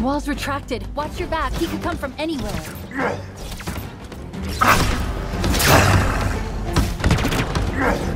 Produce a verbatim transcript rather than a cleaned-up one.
wall's retracted. Watch your back. He could come from anywhere. Ah!